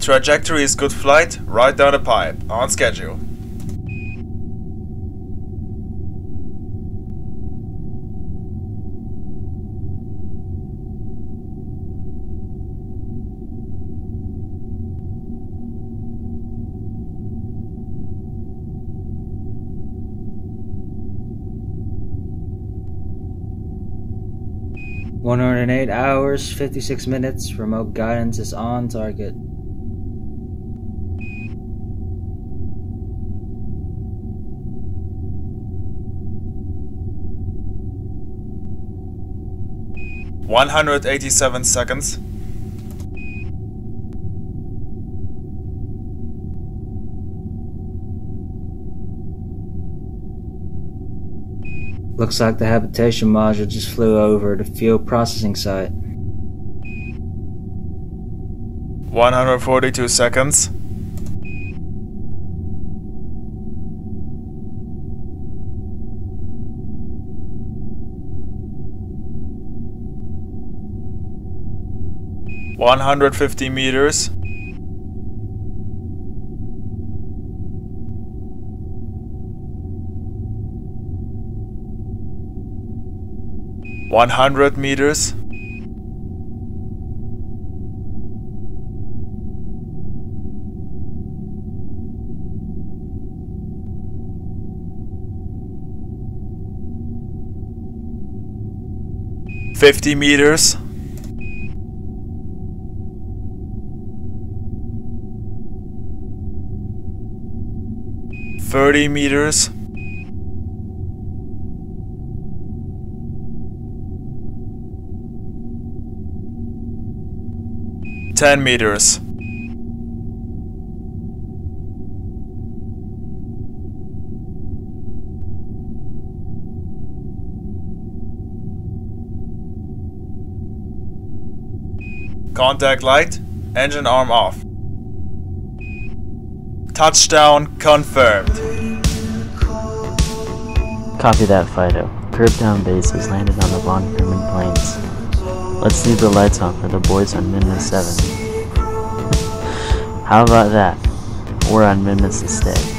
Trajectory is good flight, right down the pipe, on schedule. "108 hours, 56 minutes, remote guidance is on target." "187 seconds. Looks like the habitation module just flew over the field processing site. 142 seconds. $150 meters. $100 meters. $50 meters. $30 meters. $10 meters. Contact light, engine arm off. Touchdown confirmed. Copy that, Fido. Kerbtown base has landed on the Von Kerman Plains. Let's leave the lights on for the boys on Minutes 7. How about that? We're on Minutes to stay.